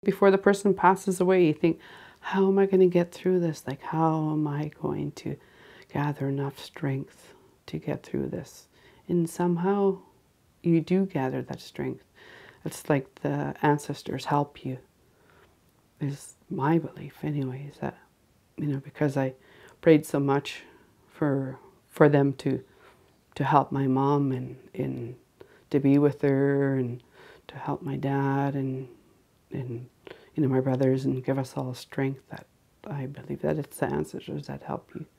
before the person passes away, you think, how am I going to get through this? Like, how am I going to gather enough strength to get through this? And somehow you do gather that strength. It's like the ancestors help you, is my belief anyways, that, you know, because I prayed so much for them to help my mom and to be with her and to help my dad and you know, my brothers, and give us all strength, that I believe that it's the ancestors that help you.